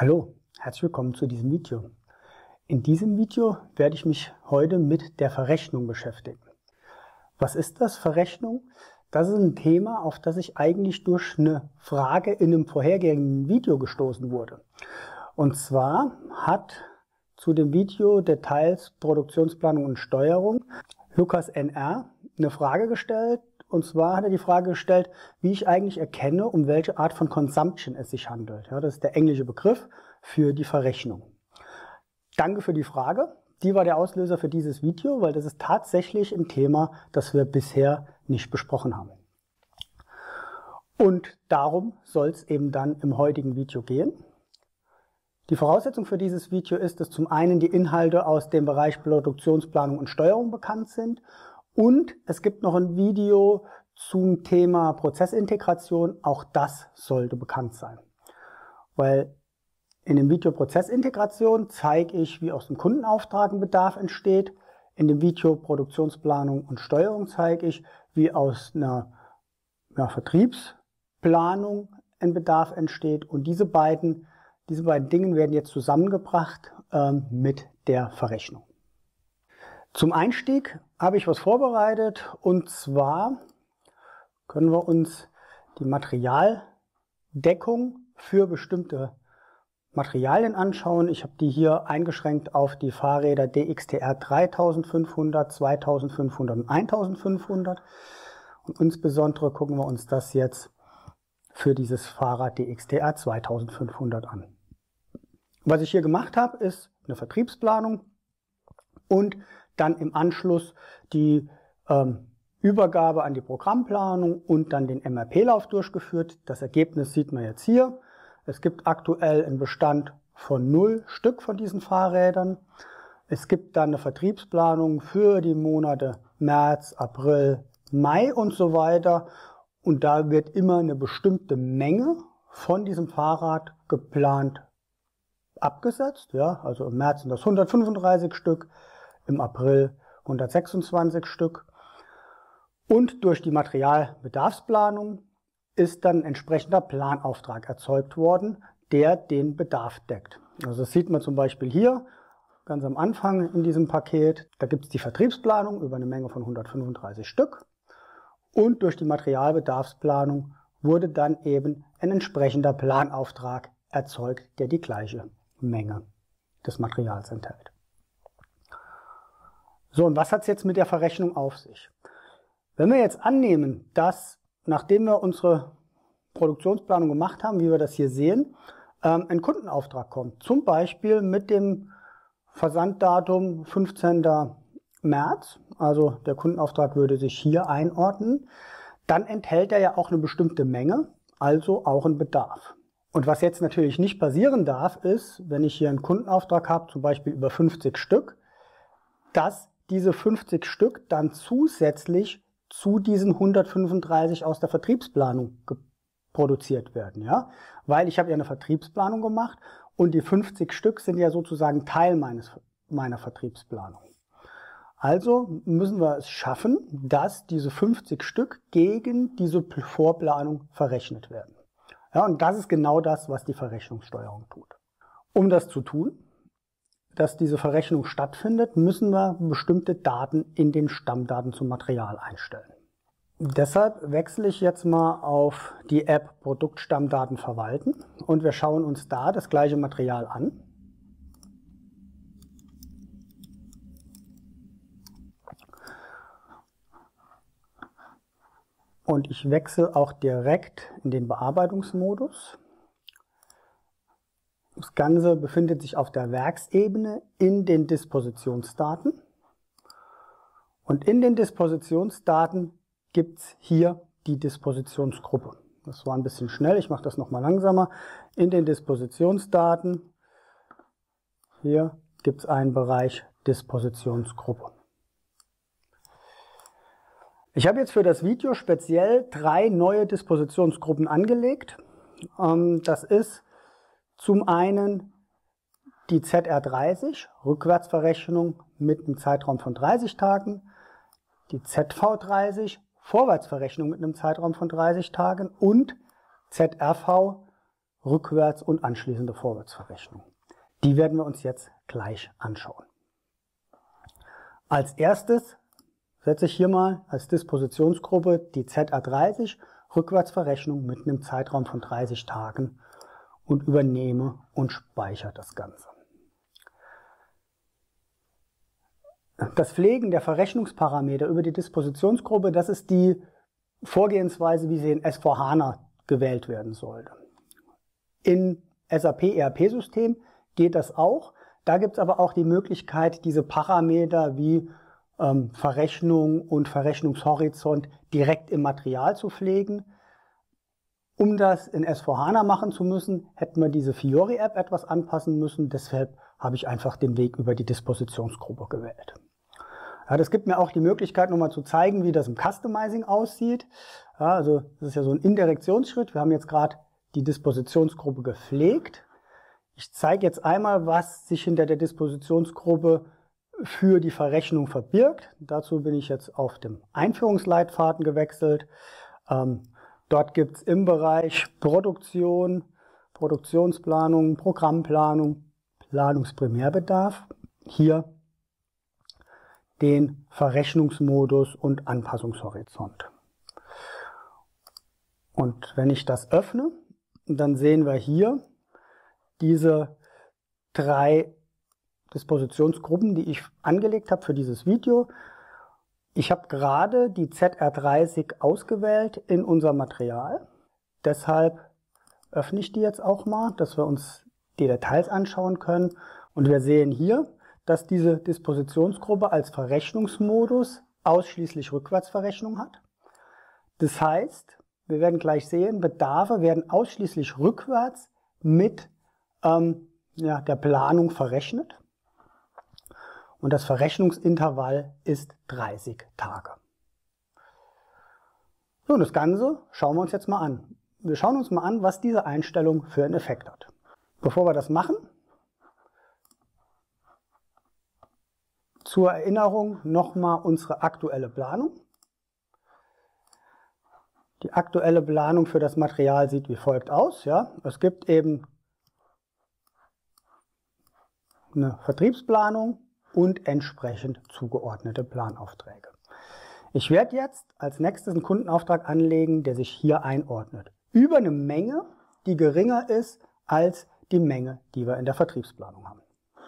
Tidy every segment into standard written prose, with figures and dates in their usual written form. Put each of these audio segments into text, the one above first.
Hallo, herzlich willkommen zu diesem Video. In diesem Video werde ich mich heute mit der Verrechnung beschäftigen. Was ist das, Verrechnung? Das ist ein Thema, auf das ich eigentlich durch eine Frage in einem vorhergehenden Video gestoßen wurde. Und zwar hat zu dem Video Details, Produktionsplanung und Steuerung Lukas NR eine Frage gestellt. Und zwar hat er die Frage gestellt, wie ich eigentlich erkenne, um welche Art von Consumption es sich handelt. Ja, das ist der englische Begriff für die Verrechnung. Danke für die Frage. Die war der Auslöser für dieses Video, weil das ist tatsächlich ein Thema, das wir bisher nicht besprochen haben. Und darum soll es eben dann im heutigen Video gehen. Die Voraussetzung für dieses Video ist, dass zum einen die Inhalte aus dem Bereich Produktionsplanung und Steuerung bekannt sind. Und es gibt noch ein Video zum Thema Prozessintegration. Auch das sollte bekannt sein. Weil in dem Video Prozessintegration zeige ich, wie aus dem Kundenauftrag ein Bedarf entsteht. In dem Video Produktionsplanung und Steuerung zeige ich, wie aus einer Vertriebsplanung ein Bedarf entsteht. Und diese beiden Dinge werden jetzt zusammengebracht mit der Verrechnung. Zum Einstieg habe ich was vorbereitet, und zwar können wir uns die Materialdeckung für bestimmte Materialien anschauen. Ich habe die hier eingeschränkt auf die Fahrräder DXTR 3500, 2500 und 1500. Und insbesondere gucken wir uns das jetzt für dieses Fahrrad DXTR 2500 an. Was ich hier gemacht habe, ist eine Vertriebsplanung und dann im Anschluss die Übergabe an die Programmplanung und dann den MRP-Lauf durchgeführt. Das Ergebnis sieht man jetzt hier. Es gibt aktuell einen Bestand von 0 Stück von diesen Fahrrädern. Es gibt dann eine Vertriebsplanung für die Monate März, April, Mai und so weiter. Und da wird immer eine bestimmte Menge von diesem Fahrrad geplant abgesetzt. Ja, also im März sind das 135 Stück. Im April 126 Stück. Und durch die Materialbedarfsplanung ist dann ein entsprechender Planauftrag erzeugt worden, der den Bedarf deckt. Also das sieht man zum Beispiel hier, ganz am Anfang in diesem Paket. Da gibt es die Vertriebsplanung über eine Menge von 135 Stück. Und durch die Materialbedarfsplanung wurde dann eben ein entsprechender Planauftrag erzeugt, der die gleiche Menge des Materials enthält. So, und was hat es jetzt mit der Verrechnung auf sich? Wenn wir jetzt annehmen, dass, nachdem wir unsere Produktionsplanung gemacht haben, wie wir das hier sehen, ein Kundenauftrag kommt, zum Beispiel mit dem Versanddatum 15. März, also der Kundenauftrag würde sich hier einordnen, dann enthält er ja auch eine bestimmte Menge, also auch einen Bedarf. Und was jetzt natürlich nicht passieren darf, ist, wenn ich hier einen Kundenauftrag habe, zum Beispiel über 50 Stück, dass diese 50 Stück dann zusätzlich zu diesen 135 aus der Vertriebsplanung produziert werden. Ja? Weil ich habe ja eine Vertriebsplanung gemacht und die 50 Stück sind ja sozusagen Teil meiner Vertriebsplanung. Also müssen wir es schaffen, dass diese 50 Stück gegen diese Vorplanung verrechnet werden. Ja, und das ist genau das, was die Verrechnungssteuerung tut. Um das zu tun, dass diese Verrechnung stattfindet, müssen wir bestimmte Daten in den Stammdaten zum Material einstellen. Deshalb wechsle ich jetzt mal auf die App Produktstammdaten verwalten und wir schauen uns da das gleiche Material an. Und ich wechsle auch direkt in den Bearbeitungsmodus. Das Ganze befindet sich auf der Werksebene in den Dispositionsdaten. Und in den Dispositionsdaten gibt es hier die Dispositionsgruppe. Das war ein bisschen schnell, ich mache das nochmal langsamer. In den Dispositionsdaten, hier gibt es einen Bereich Dispositionsgruppe. Ich habe jetzt für das Video speziell 3 neue Dispositionsgruppen angelegt. Das ist zum einen die ZR30, Rückwärtsverrechnung mit einem Zeitraum von 30 Tagen, die ZV30, Vorwärtsverrechnung mit einem Zeitraum von 30 Tagen und ZRV, Rückwärts- und anschließende Vorwärtsverrechnung. Die werden wir uns jetzt gleich anschauen. Als erstes setze ich hier mal als Dispositionsgruppe die ZR30 Rückwärtsverrechnung mit einem Zeitraum von 30 Tagen und übernehme und speichere das Ganze. Das Pflegen der Verrechnungsparameter über die Dispositionsgruppe, das ist die Vorgehensweise, wie sie in S4HANA gewählt werden sollte. In SAP ERP-System geht das auch. Da gibt es aber auch die Möglichkeit, diese Parameter wie Verrechnung und Verrechnungshorizont direkt im Material zu pflegen. Um das in S4HANA machen zu müssen, hätten wir diese Fiori-App etwas anpassen müssen. Deshalb habe ich einfach den Weg über die Dispositionsgruppe gewählt. Ja, das gibt mir auch die Möglichkeit, nochmal zu zeigen, wie das im Customizing aussieht. Ja, also das ist ja so ein Indirektionsschritt. Wir haben jetzt gerade die Dispositionsgruppe gepflegt. Ich zeige jetzt einmal, was sich hinter der Dispositionsgruppe für die Verrechnung verbirgt. Dazu bin ich jetzt auf dem Einführungsleitfaden gewechselt. Dort gibt es im Bereich Produktion, Produktionsplanung, Programmplanung, Planungsprimärbedarf hier den Verrechnungsmodus und Anpassungshorizont. Und wenn ich das öffne, dann sehen wir hier diese 3 Dispositionsgruppen, die ich angelegt habe für dieses Video. Ich habe gerade die ZR30 ausgewählt in unser Material. Deshalb öffne ich die jetzt auch mal, dass wir uns die Details anschauen können. Und wir sehen hier, dass diese Dispositionsgruppe als Verrechnungsmodus ausschließlich Rückwärtsverrechnung hat. Das heißt, wir werden gleich sehen, Bedarfe werden ausschließlich rückwärts mit der Planung verrechnet. Und das Verrechnungsintervall ist 30 Tage. So, und das Ganze schauen wir uns jetzt mal an. Wir schauen uns mal an, was diese Einstellung für einen Effekt hat. Bevor wir das machen, zur Erinnerung nochmal unsere aktuelle Planung. Die aktuelle Planung für das Material sieht wie folgt aus. Ja. Es gibt eben eine Vertriebsplanung und entsprechend zugeordnete Planaufträge. Ich werde jetzt als nächstes einen Kundenauftrag anlegen, der sich hier einordnet. Über eine Menge, die geringer ist als die Menge, die wir in der Vertriebsplanung haben.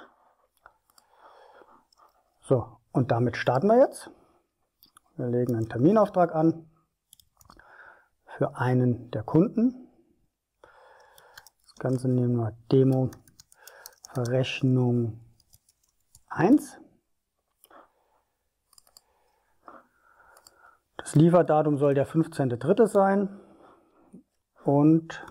So, und damit starten wir jetzt. Wir legen einen Terminauftrag an für einen der Kunden. Das Ganze nehmen wir Demo Verrechnung 1. Das Lieferdatum soll der 15.3. sein und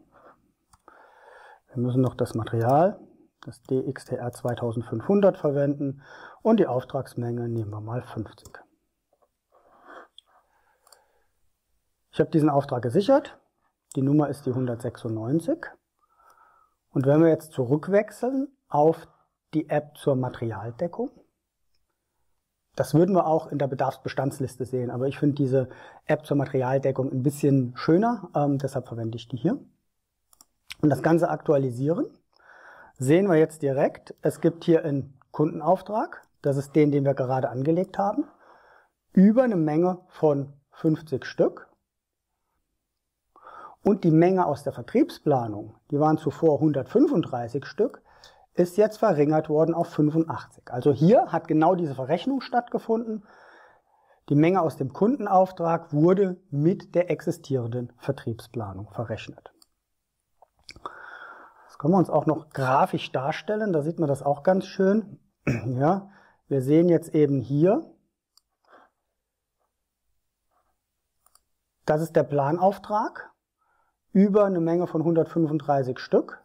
wir müssen noch das Material, das DXTR 2500 verwenden und die Auftragsmenge nehmen wir mal 50. Ich habe diesen Auftrag gesichert, die Nummer ist die 196 und wenn wir jetzt zurückwechseln auf die App zur Materialdeckung, das würden wir auch in der Bedarfsbestandsliste sehen, aber ich finde diese App zur Materialdeckung ein bisschen schöner, deshalb verwende ich die hier. Und das Ganze aktualisieren, sehen wir jetzt direkt, es gibt hier einen Kundenauftrag, das ist den wir gerade angelegt haben, über eine Menge von 50 Stück. Und die Menge aus der Vertriebsplanung, die waren zuvor 135 Stück, ist jetzt verringert worden auf 85. Also hier hat genau diese Verrechnung stattgefunden. Die Menge aus dem Kundenauftrag wurde mit der existierenden Vertriebsplanung verrechnet. Das können wir uns auch noch grafisch darstellen, da sieht man das auch ganz schön. Ja, wir sehen jetzt eben hier, das ist der Planauftrag über eine Menge von 135 Stück.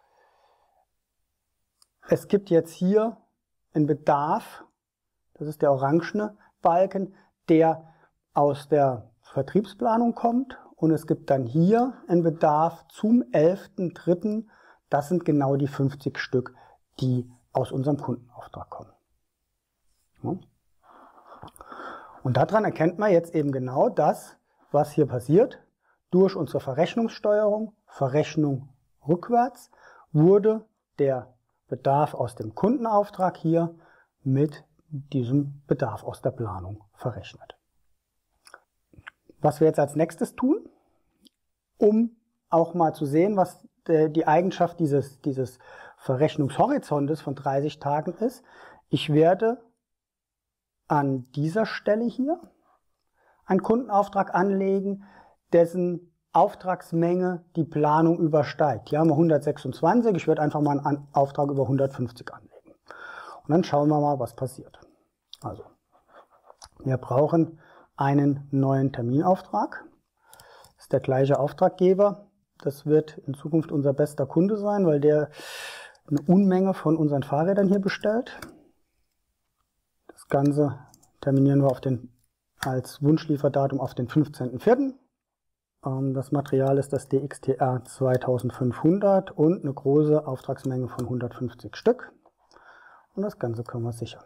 Es gibt jetzt hier einen Bedarf, das ist der orangene Balken, der aus der Vertriebsplanung kommt. Und es gibt dann hier einen Bedarf zum 11.3. Das sind genau die 50 Stück, die aus unserem Kundenauftrag kommen. Ja. Und daran erkennt man jetzt eben genau das, was hier passiert. Durch unsere Verrechnungssteuerung, Verrechnung rückwärts wurde der Bedarf aus dem Kundenauftrag hier mit diesem Bedarf aus der Planung verrechnet. Was wir jetzt als nächstes tun, um auch mal zu sehen, was die Eigenschaft dieses Verrechnungshorizontes von 30 Tagen ist. Ich werde an dieser Stelle hier einen Kundenauftrag anlegen, dessen Auftragsmenge die Planung übersteigt. Hier haben wir 126, ich werde einfach mal einen Auftrag über 150 anlegen. Und dann schauen wir mal, was passiert. Also, wir brauchen einen neuen Terminauftrag. Das ist der gleiche Auftraggeber. Das wird in Zukunft unser bester Kunde sein, weil der eine Unmenge von unseren Fahrrädern hier bestellt. Das Ganze terminieren wir als Wunschlieferdatum auf den 15.04. Das Material ist das DXTR 2500 und eine große Auftragsmenge von 150 Stück. Und das Ganze können wir sichern.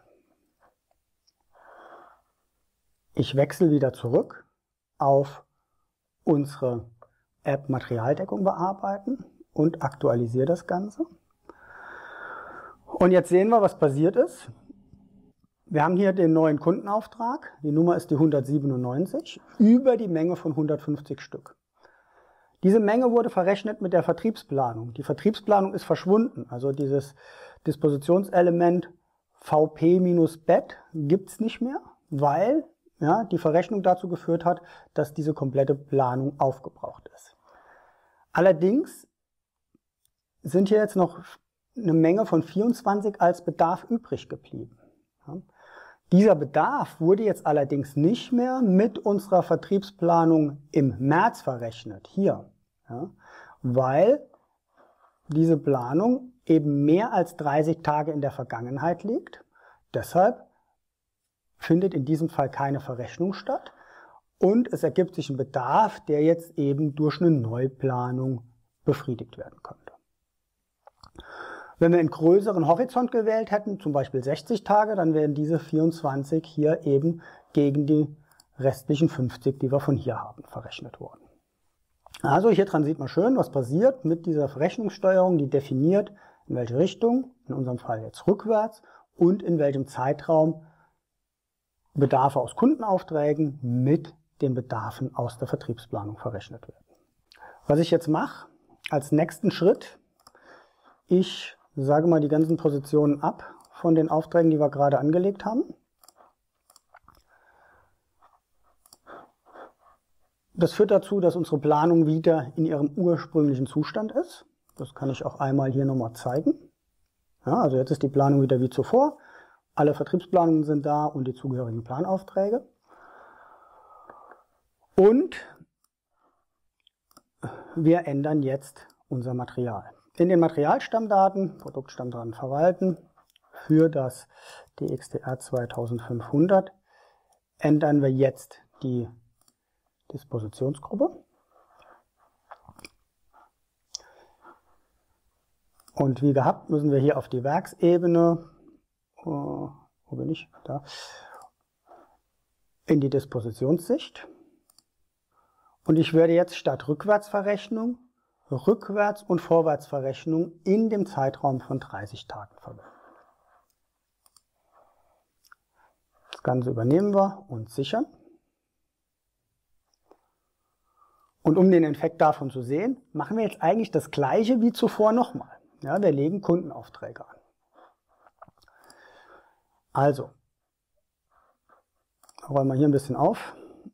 Ich wechsle wieder zurück auf unsere App Materialdeckung bearbeiten und aktualisiere das Ganze. Und jetzt sehen wir, was passiert ist. Wir haben hier den neuen Kundenauftrag, die Nummer ist die 197, über die Menge von 150 Stück. Diese Menge wurde verrechnet mit der Vertriebsplanung. Die Vertriebsplanung ist verschwunden, also dieses Dispositionselement VP-Bet gibt es nicht mehr, weil die Verrechnung dazu geführt hat, dass diese komplette Planung aufgebraucht ist. Allerdings sind hier jetzt noch eine Menge von 24 als Bedarf übrig geblieben. Dieser Bedarf wurde jetzt allerdings nicht mehr mit unserer Vertriebsplanung im März verrechnet, hier, weil diese Planung eben mehr als 30 Tage in der Vergangenheit liegt. Deshalb findet in diesem Fall keine Verrechnung statt und es ergibt sich ein Bedarf, der jetzt eben durch eine Neuplanung befriedigt werden konnte. Wenn wir einen größeren Horizont gewählt hätten, zum Beispiel 60 Tage, dann wären diese 24 hier eben gegen die restlichen 50, die wir von hier haben, verrechnet worden. Also hier dran sieht man schön, was passiert mit dieser Verrechnungssteuerung, die definiert, in welche Richtung, in unserem Fall jetzt rückwärts, und in welchem Zeitraum Bedarfe aus Kundenaufträgen mit den Bedarfen aus der Vertriebsplanung verrechnet werden. Was ich jetzt mache, als nächsten Schritt, ich sage mal die ganzen Positionen ab von den Aufträgen, die wir gerade angelegt haben. Das führt dazu, dass unsere Planung wieder in ihrem ursprünglichen Zustand ist. Das kann ich auch einmal hier nochmal zeigen. Ja, also jetzt ist die Planung wieder wie zuvor. Alle Vertriebsplanungen sind da und die zugehörigen Planaufträge. Und wir ändern jetzt unser Material. In den Materialstammdaten, Produktstammdaten verwalten, für das DXTR 2500 ändern wir jetzt die Dispositionsgruppe. Und wie gehabt müssen wir hier auf die Werksebene, wo bin ich? Da, in die Dispositionssicht. Und ich werde jetzt statt Rückwärtsverrechnung Rückwärts- und Vorwärtsverrechnung in dem Zeitraum von 30 Tagen verwenden. Das Ganze übernehmen wir und sichern. Und um den Effekt davon zu sehen, machen wir jetzt eigentlich das Gleiche wie zuvor nochmal. Ja, wir legen Kundenaufträge an. Also, räumen wir hier ein bisschen auf.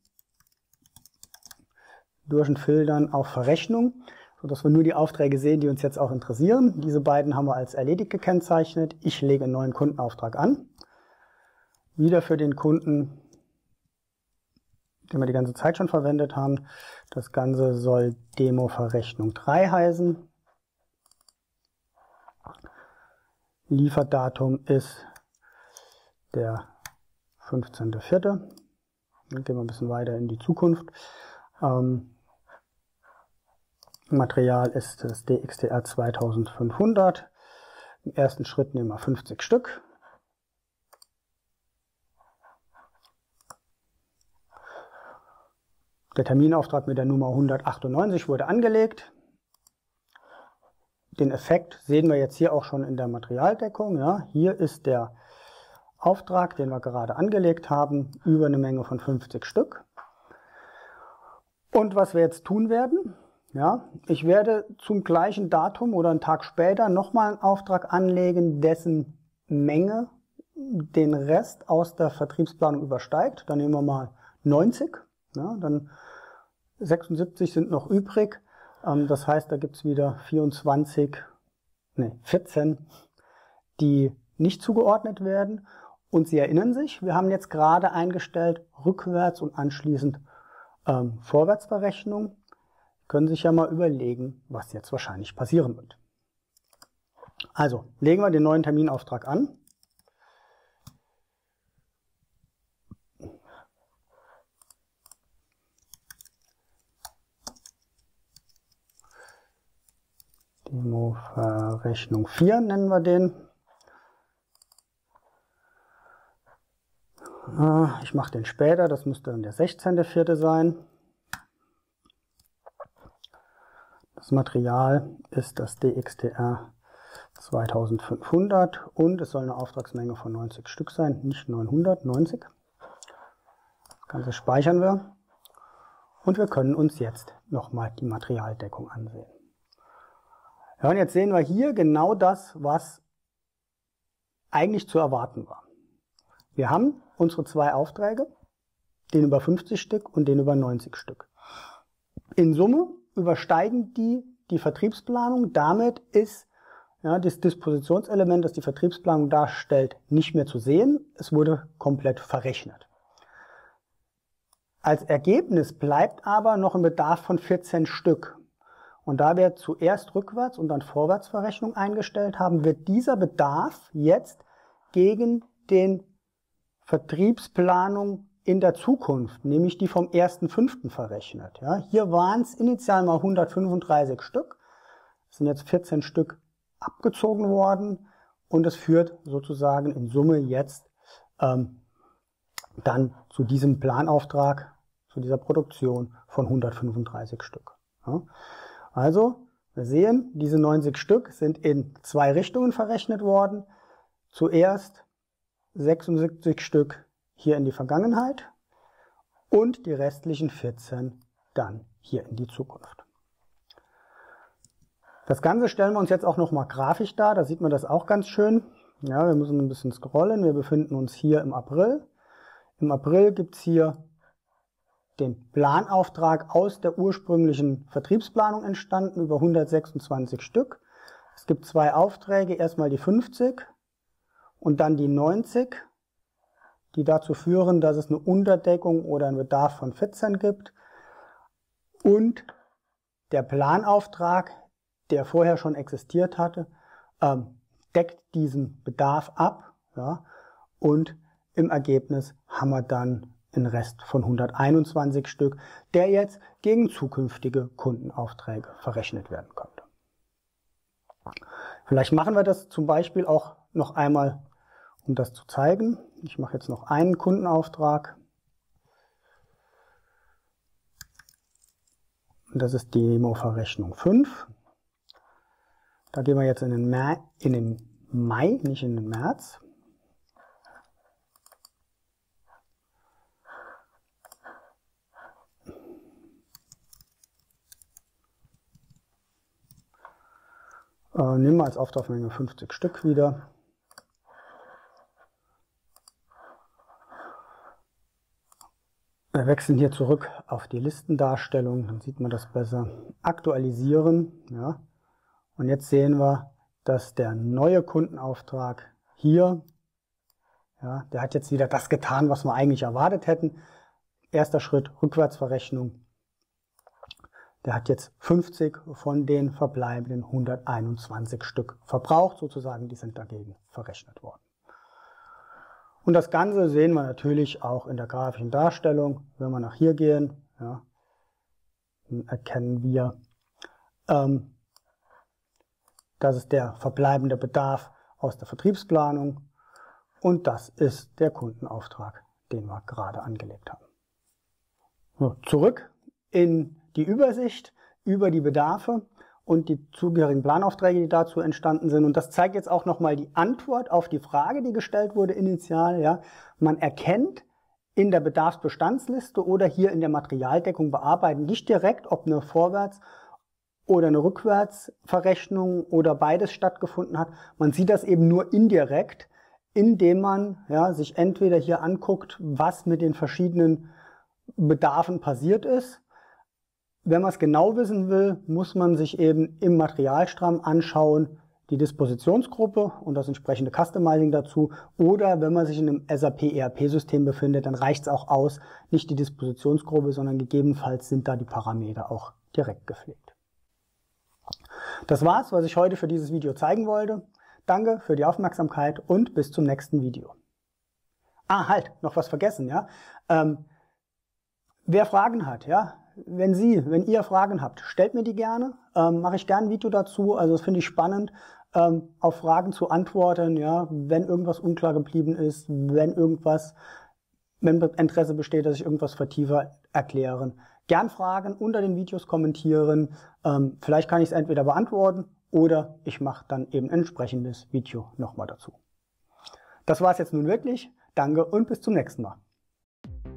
Durch ein Filtern auf Verrechnung, sodass wir nur die Aufträge sehen, die uns jetzt auch interessieren. Diese beiden haben wir als erledigt gekennzeichnet. Ich lege einen neuen Kundenauftrag an. Wieder für den Kunden, den wir die ganze Zeit schon verwendet haben. Das Ganze soll Demo-Verrechnung 3 heißen. Lieferdatum ist der 15.04. Dann gehen wir ein bisschen weiter in die Zukunft. Material ist das DXTR 2500. Im ersten Schritt nehmen wir 50 Stück. Der Terminauftrag mit der Nummer 198 wurde angelegt. den Effekt sehen wir jetzt hier auch schon in der Materialdeckung. Ja. Hier ist der Auftrag, den wir gerade angelegt haben, über eine Menge von 50 Stück. Und was wir jetzt tun werden, ja, ich werde zum gleichen Datum oder einen Tag später nochmal einen Auftrag anlegen, dessen Menge den Rest aus der Vertriebsplanung übersteigt. Dann nehmen wir mal 90, ja, dann 76 sind noch übrig. Das heißt, da gibt es wieder 14, die nicht zugeordnet werden. Und Sie erinnern sich, wir haben jetzt gerade eingestellt Rückwärts- und anschließend Vorwärtsverrechnung. Können sich ja mal überlegen, was jetzt wahrscheinlich passieren wird. Also, legen wir den neuen Terminauftrag an. Demo-Verrechnung 4 nennen wir den. Ich mache den später, das müsste dann der 16.04. sein. Das Material ist das DXTR 2500 und es soll eine Auftragsmenge von 90 Stück sein, nicht 900, 90. Das Ganze speichern wir und wir können uns jetzt nochmal die Materialdeckung ansehen. Ja, und jetzt sehen wir hier genau das, was eigentlich zu erwarten war. Wir haben unsere zwei Aufträge, den über 50 Stück und den über 90 Stück. In Summe übersteigen die Vertriebsplanung. Damit ist das Dispositionselement, das die Vertriebsplanung darstellt, nicht mehr zu sehen. Es wurde komplett verrechnet. Als Ergebnis bleibt aber noch ein Bedarf von 14 Stück. Und da wir zuerst Rückwärts- und dann Vorwärtsverrechnung eingestellt haben, wird dieser Bedarf jetzt gegen den Vertriebsplanung in der Zukunft, nämlich die vom 1.5. verrechnet. Ja, hier waren es initial mal 135 Stück, es sind jetzt 14 Stück abgezogen worden und es führt sozusagen in Summe jetzt dann zu diesem Planauftrag, zu dieser Produktion von 135 Stück. Ja. Also, wir sehen, diese 90 Stück sind in zwei Richtungen verrechnet worden. Zuerst 76 Stück hier in die Vergangenheit und die restlichen 14 dann hier in die Zukunft. Das Ganze stellen wir uns jetzt auch nochmal grafisch dar, da sieht man das auch ganz schön. Ja, wir müssen ein bisschen scrollen, wir befinden uns hier im April. Im April gibt es hier den Planauftrag aus der ursprünglichen Vertriebsplanung entstanden, über 126 Stück. Es gibt zwei Aufträge, erstmal die 50 und dann die 90, die dazu führen, dass es eine Unterdeckung oder einen Bedarf von 14 gibt. Und der Planauftrag, der vorher schon existiert hatte, deckt diesen Bedarf ab. Ja, und im Ergebnis haben wir dann einen Rest von 121 Stück, der jetzt gegen zukünftige Kundenaufträge verrechnet werden könnte. Vielleicht machen wir das zum Beispiel auch noch einmal, um das zu zeigen. Ich mache jetzt noch einen Kundenauftrag. Und das ist die Demo-Verrechnung 5. Da gehen wir jetzt in den Mai, nicht in den März. Nehmen wir als Auftragsmenge 50 Stück wieder. Wir wechseln hier zurück auf die Listendarstellung, dann sieht man das besser. Aktualisieren, ja. Und jetzt sehen wir, dass der neue Kundenauftrag hier, ja, der hat jetzt wieder das getan, was wir eigentlich erwartet hätten. Erster Schritt, Rückwärtsverrechnung. Der hat jetzt 50 von den verbleibenden 121 Stück verbraucht, sozusagen, die sind dagegen verrechnet worden. Und das Ganze sehen wir natürlich auch in der grafischen Darstellung. Wenn wir nach hier gehen, ja, dann erkennen wir, das ist der verbleibende Bedarf aus der Vertriebsplanung und das ist der Kundenauftrag, den wir gerade angelegt haben. So, zurück in die Übersicht über die Bedarfe und die zugehörigen Planaufträge, die dazu entstanden sind. Und das zeigt jetzt auch nochmal die Antwort auf die Frage, die gestellt wurde initial. Ja. Man erkennt in der Bedarfsbestandsliste oder hier in der Materialdeckung bearbeiten nicht direkt, ob eine Vorwärts- oder eine Rückwärtsverrechnung oder beides stattgefunden hat. Man sieht das eben nur indirekt, indem man sich entweder hier anguckt, was mit den verschiedenen Bedarfen passiert ist. Wenn man es genau wissen will, muss man sich eben im Materialstamm anschauen, die Dispositionsgruppe und das entsprechende Customizing dazu. Oder wenn man sich in einem SAP ERP-System befindet, dann reicht es auch aus, nicht die Dispositionsgruppe, sondern gegebenenfalls sind da die Parameter auch direkt gepflegt. Das war's, was ich heute für dieses Video zeigen wollte. Danke für die Aufmerksamkeit und bis zum nächsten Video. Noch was vergessen, ja. Wer Fragen hat, wenn ihr Fragen habt, stellt mir die gerne. Mache ich gerne ein Video dazu. Also das finde ich spannend, auf Fragen zu antworten, wenn irgendwas unklar geblieben ist, wenn Interesse besteht, dass ich irgendwas vertiefer erklären. Gern Fragen unter den Videos kommentieren. Vielleicht kann ich es entweder beantworten oder ich mache dann eben ein entsprechendes Video nochmal dazu. Das war es jetzt nun wirklich. Danke und bis zum nächsten Mal.